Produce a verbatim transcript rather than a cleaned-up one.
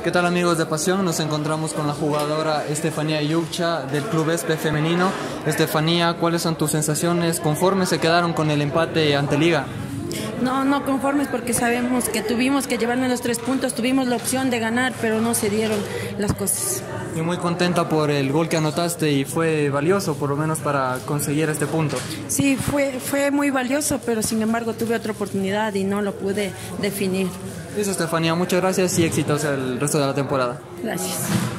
¿Qué tal, amigos de Pasión? Nos encontramos con la jugadora Estefanía Yucha del Club Espe femenino. Estefanía, ¿cuáles son tus sensaciones? ¿Conformes se quedaron con el empate ante Liga? No, no conformes porque sabemos que tuvimos que llevarnos los tres puntos, tuvimos la opción de ganar, pero no se dieron las cosas. Y muy contenta por el gol que anotaste y fue valioso, por lo menos para conseguir este punto. Sí, fue, fue muy valioso, pero sin embargo tuve otra oportunidad y no lo pude definir. Eso, Estefanía, muchas gracias y éxitos el resto de la temporada. Gracias.